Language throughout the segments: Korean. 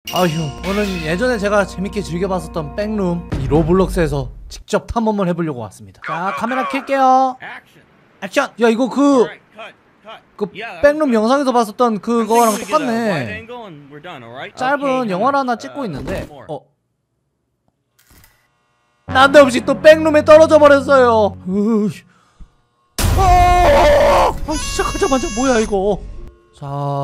아휴, 오늘 예전에 제가 재밌게 즐겨봤었던 백룸 이 로블록스에서 직접 탐험을 해보려고 왔습니다. 자, 카메라 켤게요. 액션! 야, 이거 그 백룸 영상에서 봤었던 그거랑 똑같네. 짧은 영화를 하나 찍고 있는데 난데없이 또 백룸에 떨어져 버렸어요. 시작하자마자 뭐야 이거. 자,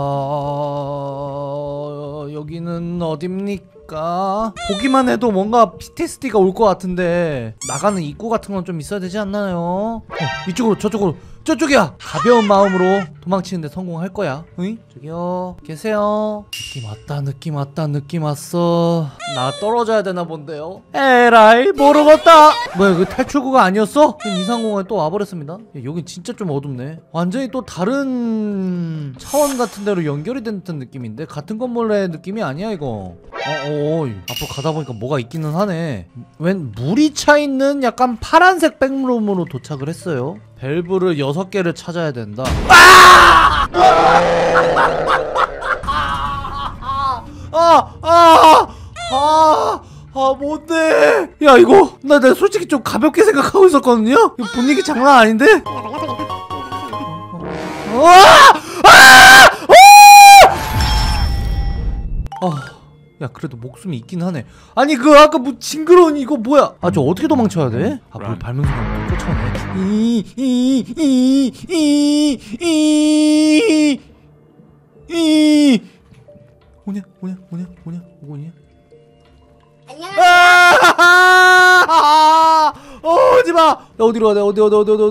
여기는 어딥니까? 보기만 해도 뭔가 PTSD가 올 것 같은데 나가는 입구 같은 건 좀 있어야 되지 않나요? 이쪽으로, 저쪽으로, 저쪽이야! 가벼운 마음으로 도망치는데 성공할 거야. 응? 저기요, 계세요? 느낌 왔다, 느낌 왔다, 느낌 왔어. 나 떨어져야 되나 본데요? 에라이, 모르겠다! 뭐야, 그 탈출구가 아니었어? 이상공간에 또 와버렸습니다. 야, 여긴 진짜 좀 어둡네. 완전히 또 다른 차원 같은 데로 연결이 된 듯한 느낌인데? 같은 건물의 느낌이 아니야, 이거. 앞으로 가다 보니까 뭐가 있기는 하네. 웬 물이 차있는 약간 파란색 백룸으로 도착을 했어요. 밸브를 6개를 찾아야 된다. 뭔데? 야, 이거 나 솔직히 좀 가볍게 생각하고 있었거든요? 이거 분위기 장난 아닌데? 야, 그래도 목숨이 있긴 하네. 아니, 그 아까 뭐 징그러운 이거 뭐야? 아, 저 어떻게 도망쳐야 돼? 아, 뭘 밟는 순간 쫓아오네. 뭐냐? 안녕하세요. 오지마. 나 어디로 가야 돼?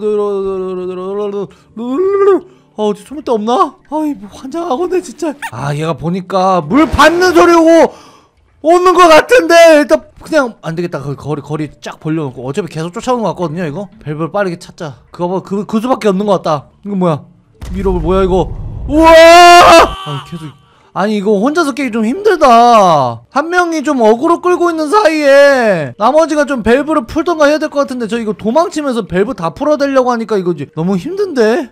어디 숨을 데 없나? 아이, 뭐 환장하겠네 진짜. 아, 얘가 보니까 물 밟는 소리 오는 것 같은데 일단 그냥 안 되겠다. 거리 쫙 벌려놓고 어차피 계속 쫓아오는 것 같거든요. 이거 밸브를 빠르게 찾자. 그거 봐, 그 수밖에 없는 것 같다. 이거 뭐야? 미러볼 뭐야 이거? 우와! 계속. 아니, 이거 혼자서 깨기 좀 힘들다. 한 명이 좀 어그로 끌고 있는 사이에 나머지가 좀 밸브를 풀던가 해야 될 것 같은데, 저 이거 도망치면서 밸브 다 풀어대려고 하니까 이거 너무 힘든데?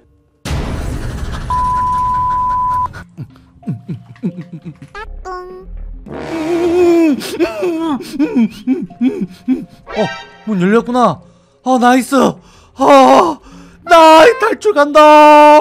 문 열렸구나. 나이스. 나 탈출 간다.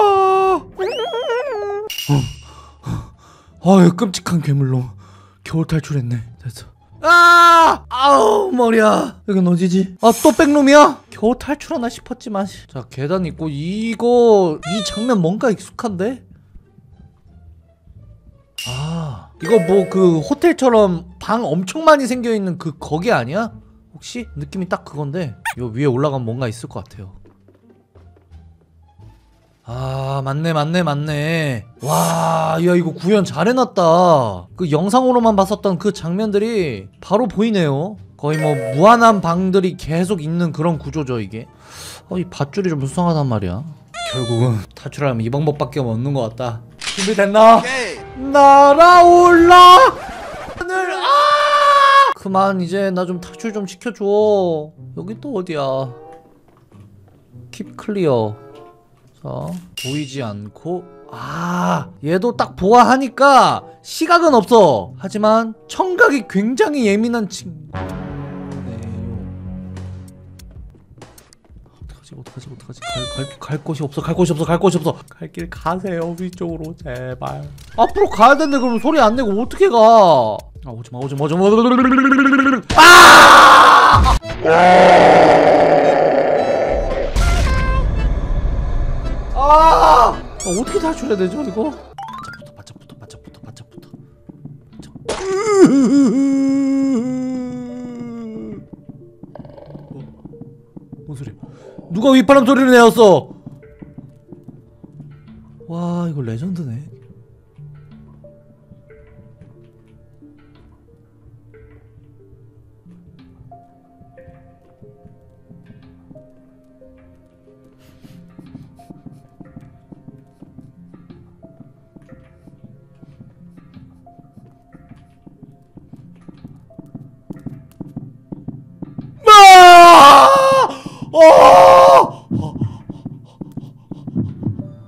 끔찍한 괴물로 겨우 탈출했네. 됐어. 아우, 머리야. 여긴 어디지? 또 백룸이야? 겨우 탈출하나 싶었지만. 자, 계단 있고. 이 장면 뭔가 익숙한데? 이거 뭐 그 호텔처럼 방 엄청 많이 생겨있는 거기 아니야? 혹시? 느낌이 딱 그건데 요 위에 올라가면 뭔가 있을 것 같아요. 맞네. 와, 야, 이거 구현 잘 해놨다. 그 영상으로만 봤었던 그 장면들이 바로 보이네요. 거의 뭐 무한한 방들이 계속 있는 그런 구조죠 이게. 이 밧줄이 좀 불쌍하단 말이야. 결국은 탈출하려면 이 방법밖에 없는 것 같다. 준비됐나? 날아올라! 하늘! 그만, 이제 나 좀 탈출 좀 시켜줘. 여기 또 어디야? 킵 클리어. 자, 보이지 않고. 얘도 딱 보아하니까 시각은 없어. 하지만 청각이 굉장히 예민한 친구. 어떡하지? 갈 곳이 없어. 갈 길 가세요. 위쪽으로 제발. 앞으로 가야 되는데 그럼 소리 안 내고 어떻게 가? 오지마. 어떻게 탈출해야 되죠 이거? 바짝부터. 뭔 소리? 누가 휘파람 소리를 내었어? 와, 이거 레전드네.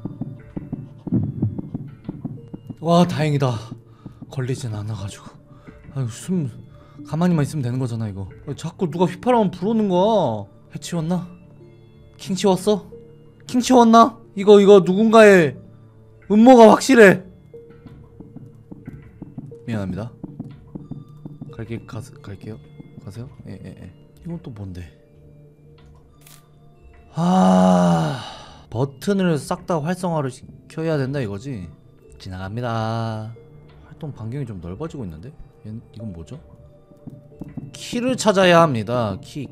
와, 다행이다. 걸리진 않아가지고. 아유 숨 가만히만 있으면 되는 거잖아 이거. 자꾸 누가 휘파람을 불어오는 거야. 해치웠나? 킹 치웠어? 킹 치웠나? 이거 누군가의 음모가 확실해. 미안합니다. 갈게요. 가세요. 예. 이건 또 뭔데? 버튼을 싹 다 활성화를 시켜야 된다 이거지? 지나갑니다. 활동 반경이 좀 넓어지고 있는데? 이건 뭐죠? 키를 찾아야 합니다. 키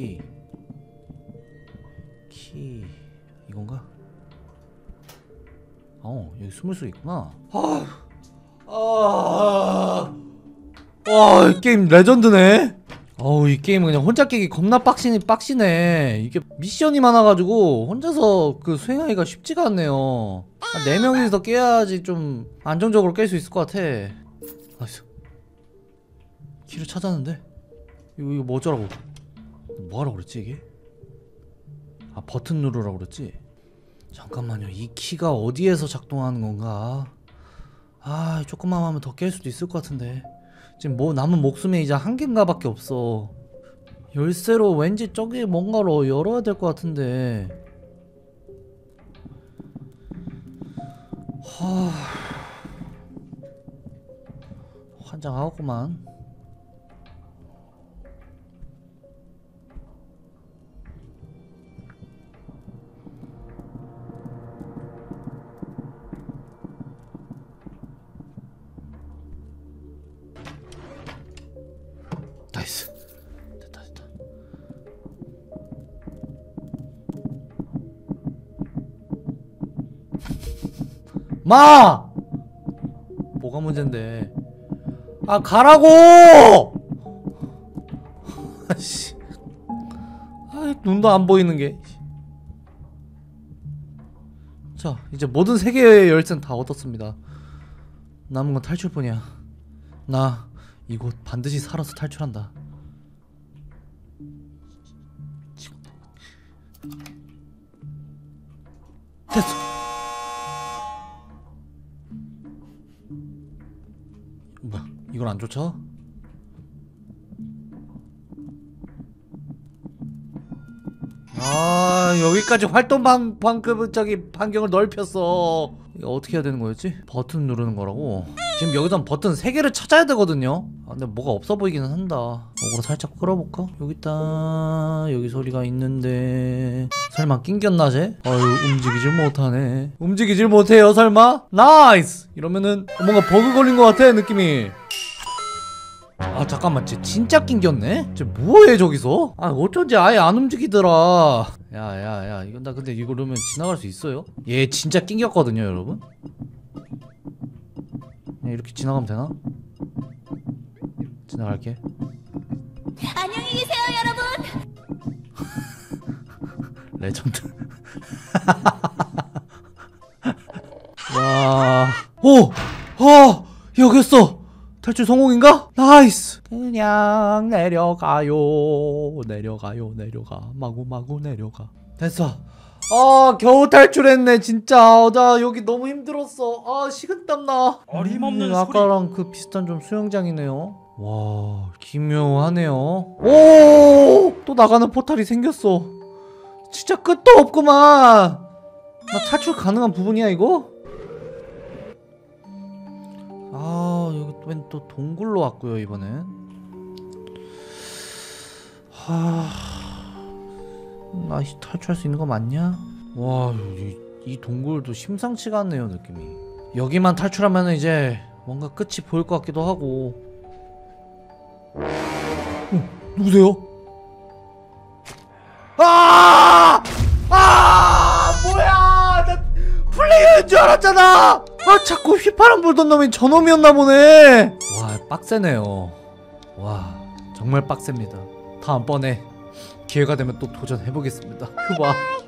이건가? 여기 숨을 수 있구나. 와, 이 게임 레전드네. 이 게임은 그냥 혼자 깨기 겁나 빡시네. 이게 미션이 많아가지고 혼자서 그 수행하기가 쉽지가 않네요. 한 4명이서 깨야지 좀 안정적으로 깰 수 있을 것 같아. 나이스. 키를 찾았는데? 이거 뭐더라고? 뭐하라고 그랬지 이게? 버튼 누르라고 그랬지? 잠깐만요, 이 키가 어디에서 작동하는 건가? 조금만 하면 더 깰 수도 있을 것 같은데. 지금 뭐 남은 목숨이 이제 한 개인가 밖에 없어. 열쇠로 왠지 저기 뭔가로 열어야 될 것 같은데. 환장하구만. 나이스. 됐다. 마! 뭐가 문제인데? 가라고! 아씨. 눈도 안 보이는 게. 자, 이제 모든 3개의 열쇠는 다 얻었습니다. 남은 건 탈출뿐이야. 나 이곳 반드시 살아서 탈출한다. 됐어. 뭐야, 이걸 안 쫓아? 여기까지 활동 반경을 넓혔어. 이거 어떻게 해야 되는 거였지? 버튼 누르는 거라고. 지금 여기선 버튼 3개를 찾아야 되거든요. 근데 뭐가 없어 보이기는 한다. 어그로 살짝 끌어볼까? 여기 있다. 여기 소리가 있는데 설마 낑겼나 쟤? 움직이질 못해요 설마? 나이스! 이러면은 뭔가 버그 걸린 것 같아 느낌이. 잠깐만, 쟤 진짜 낑겼네? 쟤 뭐해 저기서? 어쩐지 아예 안 움직이더라. 야 이건 나 근데 이거 그러면 지나갈 수 있어요? 얘 진짜 낑겼거든요 여러분. 그냥 이렇게 지나가면 되나? 지나갈게. 안녕히 계세요 여러분. 레전드. 와. 오! 여기였어! 탈출 성공인가? 나이스! 그냥 내려가요. 마구 내려가. 됐어. 겨우 탈출했네 진짜. 나 여기 너무 힘들었어. 식은땀 나. 어림없는 아까랑 그 비슷한 좀 수영장이네요. 와, 기묘하네요. 오! 또 나가는 포탈이 생겼어. 진짜 끝도 없구만. 나 탈출 가능한 부분이야 이거? 여기 웬 또 동굴로 왔고요 이번엔. 나 탈출할 수 있는 거 맞냐? 와, 이 동굴도 심상치가 않네요 느낌이. 여기만 탈출하면 이제 뭔가 끝이 보일 것 같기도 하고. 누구세요? 뭐야! 나 플레이어인 줄 알았잖아! 자꾸 휘파람 불던 놈이 저놈이었나 보네. 와, 빡세네요. 와, 정말 빡셉니다. 다음번에 기회가 되면 또 도전해보겠습니다. 휴바.